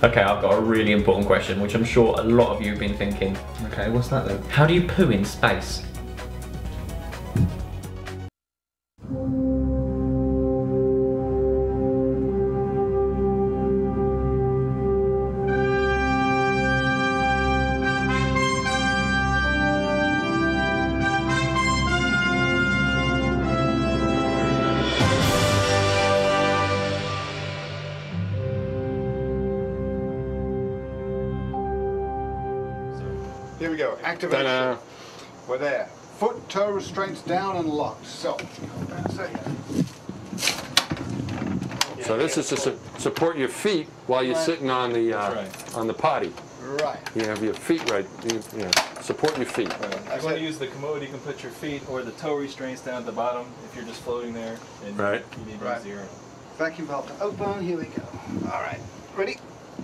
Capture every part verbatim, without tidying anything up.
Okay, I've got a really important question, which I'm sure a lot of you have been thinking. Okay, what's that then? How do you poo in space? Here we go, activation. Ta-da. We're there. Foot, toe restraints down and locked. So, that's it. So this is to su support your feet while you're sitting on the uh, right. on the potty. Right. You have your feet right. You, you know, support your feet. Right. If you want to use the commode, you can put your feet or the toe restraints down at the bottom if you're just floating there and Right. you need to Right. use zero. Vacuum valve to open. Here we go. All right. Ready?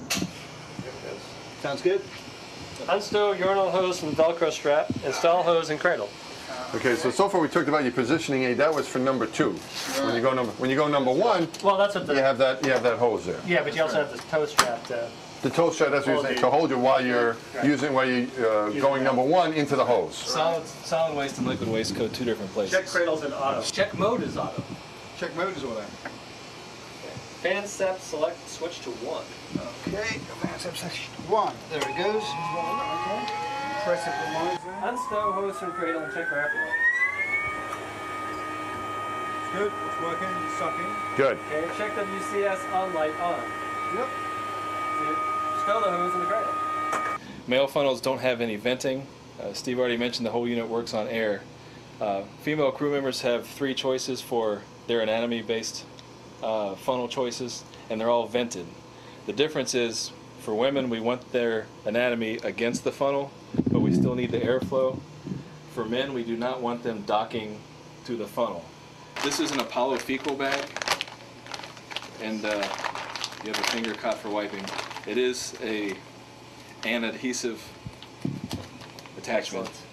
Sounds good? Unstow urinal hose from Velcro strap. Install hose and cradle. Okay, so so far we talked about your positioning aid. That was for number two. When you go number when you go number one, Well, that's what the. you have that you have that hose there. Yeah, but you also have the toe strap to. The toe strap. That's what you're saying. To hold you while you're using while you uh, going number one into the hose. Solid, solid waste and liquid waste go two different places. Check cradles in auto. Check mode is auto. Check mode is what Fan step select switch to one. Okay. Advance section one. There it goes. Okay. Press it with lines there. Unstow hose from cradle and check for afterlight. Good. It's working. It's sucking. Good. Okay, check W C S on light on. Yep. Stow the hose in the cradle. Male funnels don't have any venting. Uh, Steve already mentioned the whole unit works on air. Uh, female crew members have three choices for their anatomy-based uh, funnel choices, and they're all vented. The difference is, for women, we want their anatomy against the funnel, but we still need the airflow. For men, we do not want them docking to the funnel. This is an Apollo fecal bag, and uh, you have a finger cot for wiping. It is a an adhesive attachment. Excellent.